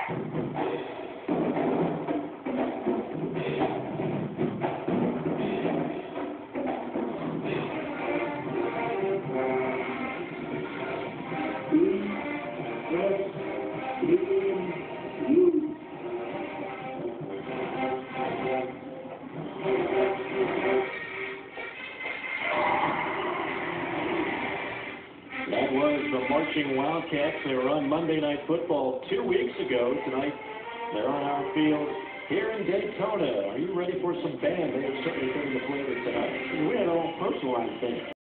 That was the Marching Wildcats. They were on Monday Night Football 2 weeks ago. Tonight, they're on our field here in Daytona. Are you ready for some band? They have certainly been in the flavor tonight. We had a little personalized thing.